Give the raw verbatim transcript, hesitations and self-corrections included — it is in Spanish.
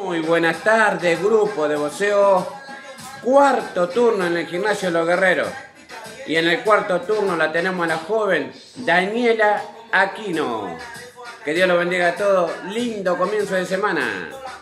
Muy buenas tardes, grupo de boxeo. Cuarto turno en el gimnasio Los Guerreros. Y en el cuarto turno la tenemos a la joven Daniela Aquino. Que Dios lo bendiga a todos. Lindo comienzo de semana.